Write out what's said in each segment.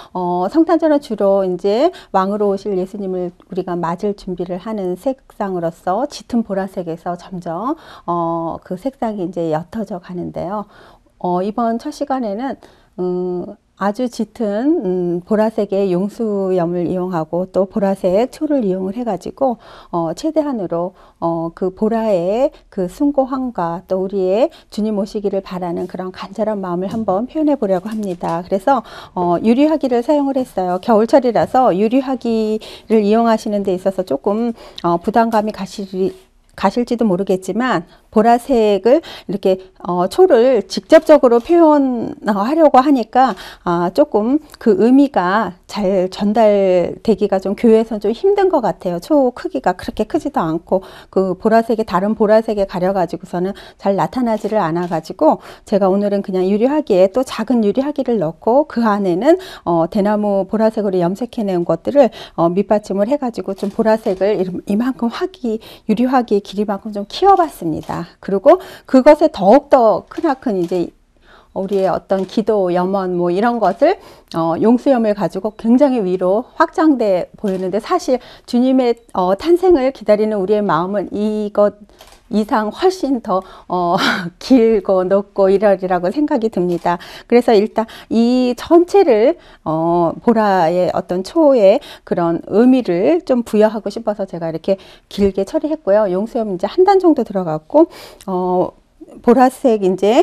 성탄절은 주로 이제 왕으로 오실 예수님을 우리가 맞을 준비를 하는 색상으로서 짙은 보라색에서 점점 그 색상이 이제 옅어져 가는데요. 이번 첫 시간에는 아주 짙은 보라색의 용수염을 이용하고 또 보라색 초를 이용을 해가지고 최대한으로 그 보라의 그 숭고함과 또 우리의 주님 오시기를 바라는 그런 간절한 마음을 한번 표현해 보려고 합니다. 그래서 유리화기를 사용을 했어요. 겨울철이라서 유리화기를 이용하시는 데 있어서 조금 부담감이 가실지도 모르겠지만 보라색을 이렇게 초를 직접적으로 표현하려고 하니까 조금 그 의미가 잘 전달되기가 좀 교회에서는 좀 힘든 것 같아요. 초 크기가 그렇게 크지도 않고 그 보라색이 다른 보라색에 가려가지고서는 잘 나타나지를 않아가지고 제가 오늘은 그냥 유리화기에 또 작은 유리화기를 넣고 그 안에는 대나무 보라색으로 염색해낸 것들을 밑받침을 해가지고 좀 보라색을 이만큼 유리화기 길이만큼 좀 키워봤습니다. 그리고 그것에 더욱더 크나큰 이제 우리의 어떤 기도, 염원 뭐 이런 것을 용수염을 가지고 굉장히 위로 확장돼 보이는데 사실 주님의 탄생을 기다리는 우리의 마음은 이것 이상 훨씬 더 길고 높고 이러리라고 생각이 듭니다. 그래서 일단 이 전체를 보라의 어떤 초의 그런 의미를 좀 부여하고 싶어서 제가 이렇게 길게 처리했고요. 용수염 이제 한 단 정도 들어갔고 보라색 이제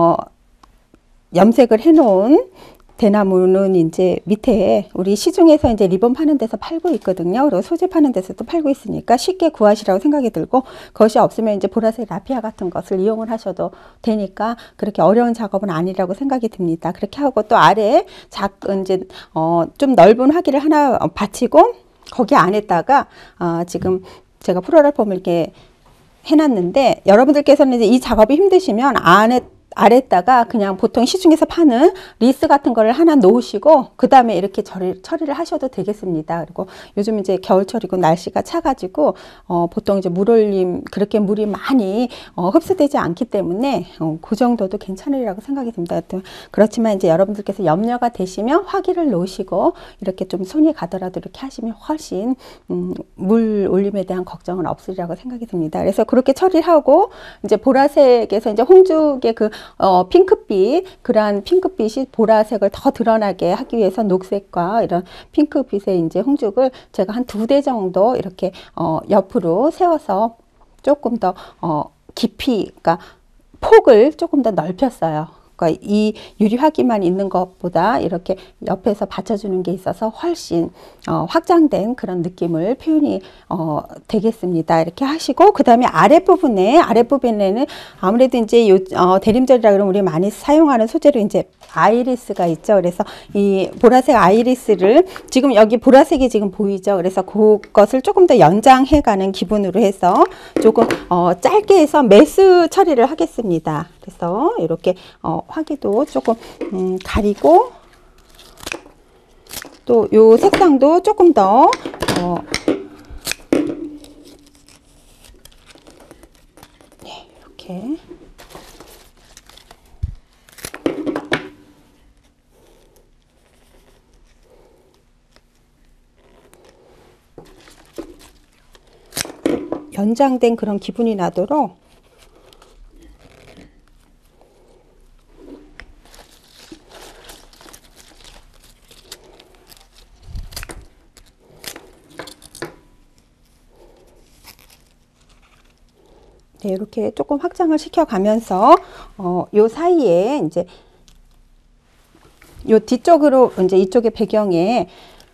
염색을 해놓은 대나무는 이제 밑에 우리 시중에서 이제 리본 파는 데서 팔고 있거든요. 그리고 소재 파는 데서도 팔고 있으니까 쉽게 구하시라고 생각이 들고 그것이 없으면 이제 보라색 라피아 같은 것을 이용을 하셔도 되니까 그렇게 어려운 작업은 아니라고 생각이 듭니다. 그렇게 하고 또 아래에 작은 이제 좀 넓은 화기를 하나 받치고 거기 안에다가 지금 제가 프로랄폼을 이렇게 해놨는데 여러분들께서는 이제 이 작업이 힘드시면 아래다가 그냥 보통 시중에서 파는 리스 같은 거를 하나 놓으시고 그 다음에 이렇게 처리를 하셔도 되겠습니다. 그리고 요즘 이제 겨울철이고 날씨가 차가지고 보통 이제 물올림 그렇게 물이 많이 흡수되지 않기 때문에 그 정도도 괜찮으리라고 생각이 듭니다. 그렇지만 이제 여러분들께서 염려가 되시면 화기를 놓으시고 이렇게 좀 손이 가더라도 이렇게 하시면 훨씬 물 올림에 대한 걱정은 없으리라고 생각이 듭니다. 그래서 그렇게 처리를 하고 이제 보라색에서 이제 홍죽의 그 핑크빛, 그러한 핑크빛이 보라색을 더 드러나게 하기 위해서 녹색과 이런 핑크빛의 이제 홍죽을 제가 한 2대 정도 이렇게 옆으로 세워서 조금 더 깊이, 그러니까 폭을 조금 더 넓혔어요. 그러니까 이 유리화기만 있는 것보다 이렇게 옆에서 받쳐주는 게 있어서 훨씬 확장된 그런 느낌을 표현이 되겠습니다. 이렇게 하시고 그 다음에 아랫부분에는 아무래도 이제 대림절이라 그러면 우리 많이 사용하는 소재로 이제 아이리스가 있죠. 그래서 이 보라색 아이리스를 지금 여기 보라색이 지금 보이죠. 그래서 그것을 조금 더 연장해 가는 기분으로 해서 조금 짧게 해서 메스 처리를 하겠습니다. 그래서 이렇게 화기도 조금 가리고 또 요 색상도 조금 더 네, 이렇게 연장된 그런 기분이 나도록 네, 이렇게 조금 확장을 시켜가면서 요 사이에 이제 요 뒤쪽으로 이제 이쪽의 배경에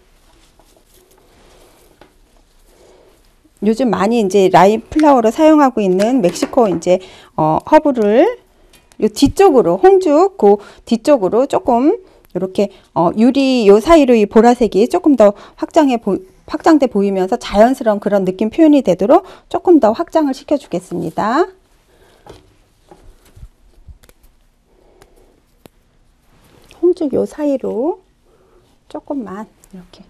요즘 많이 이제 라인 플라워로 사용하고 있는 ม็시코 이제 허브를 요 뒤쪽으로 홍죽 그 뒤쪽으로 조금 이렇게 유리 요 사이로 이 보라색이 조금 더 확장돼 보이면서 자연스러운 그런 느낌 표현이 되도록 조금 더 확장을 시켜 주겠습니다. 홍죽 요 사이로 조금만 이렇게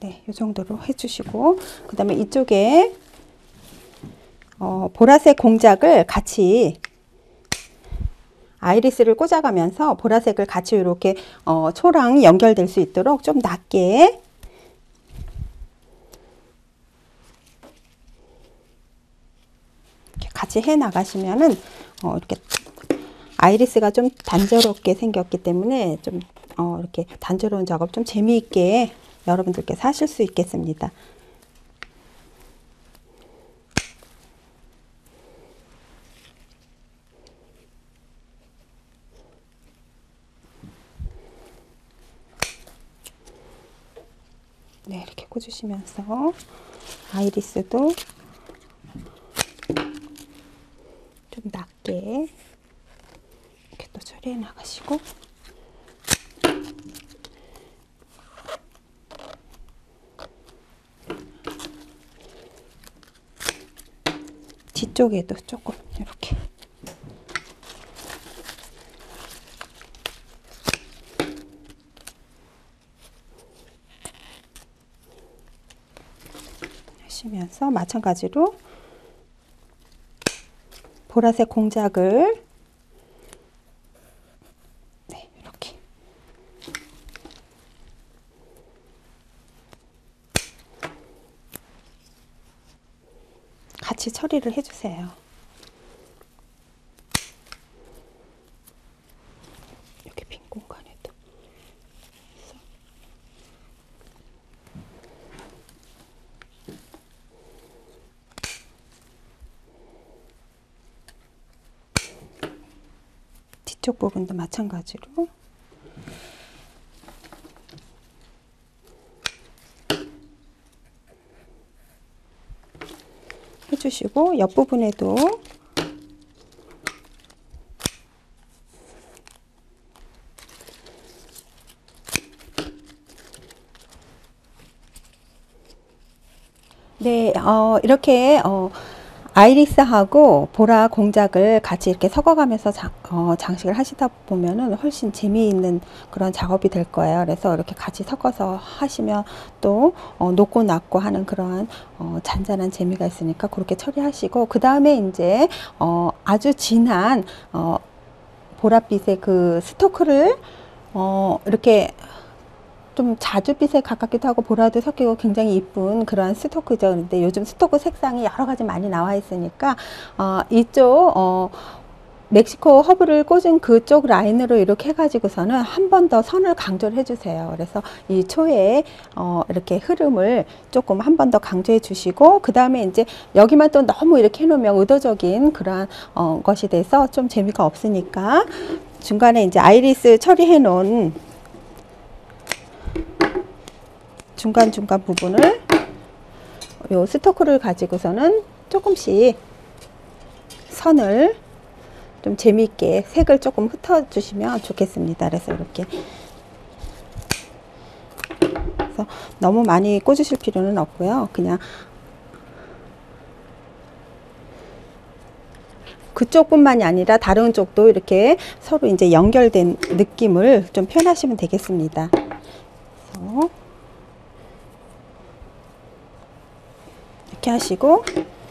네, 이 정도로 해주시고, 그 다음에 이쪽에 보라색 공작을 같이 아이리스를 꽂아가면서 보라색을 같이 이렇게 초랑 연결될 수 있도록 좀 낮게 이렇게 같이 해 나가시면은 이렇게 아이리스가 좀 단조롭게 생겼기 때문에 좀 이렇게 단조로운 작업 좀 재미있게 여러분들께서 하실 수 있겠습니다. 네, 이렇게 꽂으시면서 아이리스도 좀 낮게 이렇게 또 처리해 나가시고, 뒤쪽에도 조금 이렇게 하시면서 마찬가지로 보라색 공작을 네, 이렇게 같이 처리를 해주세요. 여기 빈 공간에도 뒤쪽 부분도 마찬가지로 해주시고, 옆부분에도 네, 이렇게 아이리스하고 보라 공작을 같이 이렇게 섞어가면서 장식을 하시다 보면은 훨씬 재미있는 그런 작업이 될 거예요. 그래서 이렇게 같이 섞어서 하시면 또 높고 낮고 하는 그러한 잔잔한 재미가 있으니까 그렇게 처리하시고, 그 다음에 이제 아주 진한 보랏빛의 그 스토크를 이렇게 좀 자주빛에 가깝기도 하고 보라도 섞이고 굉장히 이쁜 그러한 스토크죠. 근데 요즘 스토크 색상이 여러 가지 많이 나와 있으니까 이쪽 멕시코 허브를 꽂은 그쪽 라인으로 이렇게 해가지고서는 한 번 더 선을 강조를 해주세요. 그래서 이 초에 이렇게 흐름을 조금 한 번 더 강조해 주시고, 그 다음에 이제 여기만 또 너무 이렇게 해놓으면 의도적인 그러한 것이 돼서 좀 재미가 없으니까 중간에 이제 아이리스 처리해 놓은 중간중간 부분을 요 스토크를 가지고서는 조금씩 선을 좀 재미있게 색을 조금 흩어 주시면 좋겠습니다. 그래서 이렇게, 그래서 너무 많이 꽂으실 필요는 없고요. 그냥 그쪽뿐만이 아니라 다른 쪽도 이렇게 서로 이제 연결된 느낌을 좀 표현하시면 되겠습니다. 그래서 이렇게 하시고,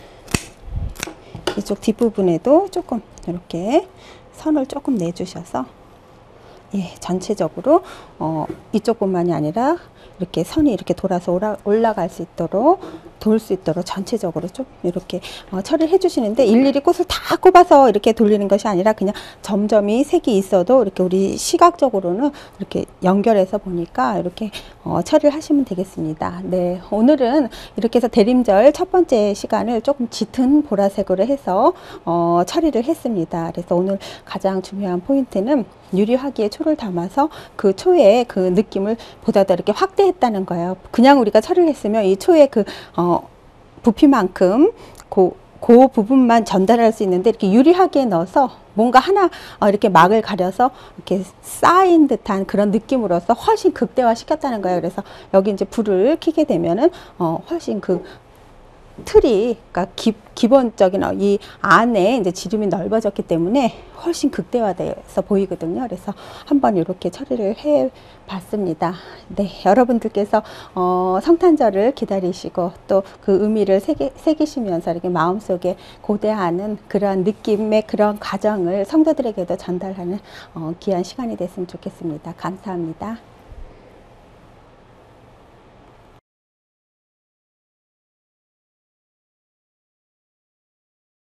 이쪽 뒷부분에도 조금 이렇게 선을 조금 내주셔서, 예, 전체적으로 이쪽뿐만이 아니라 이렇게 선이 이렇게 돌아서 올라갈 수 있도록, 돌 수 있도록 전체적으로 좀 이렇게 처리를 해주시는데, 일일이 꽃을 다 꼽아서 이렇게 돌리는 것이 아니라 그냥 점점이 색이 있어도 이렇게 우리 시각적으로는 이렇게 연결해서 보니까 이렇게 처리를 하시면 되겠습니다. 네, 오늘은 이렇게 해서 대림절 첫 번째 시간을 조금 짙은 보라색으로 해서 처리를 했습니다. 그래서 오늘 가장 중요한 포인트는 유리화기에 초를 담아서 그 초의 그 느낌을 보다 더 이렇게 확대했다는 거예요. 그냥 우리가 처리를 했으면 이 초의 그 부피만큼 그 부분만 전달할 수 있는데, 이렇게 유리화기에 넣어서 뭔가 하나 이렇게 막을 가려서 이렇게 쌓인 듯한 그런 느낌으로서 훨씬 극대화 시켰다는 거예요. 그래서 여기 이제 불을 켜게 되면은 훨씬 그 틀이, 그러니까 기본적인 이 안에 이제 지름이 넓어졌기 때문에 훨씬 극대화돼서 보이거든요. 그래서 한번 이렇게 처리를 해 봤습니다. 네, 여러분들께서 성탄절을 기다리시고 또 그 의미를 새기시면서 이렇게 마음속에 고대하는 그런 느낌의 그런 과정을 성도들에게도 전달하는 귀한 시간이 됐으면 좋겠습니다. 감사합니다.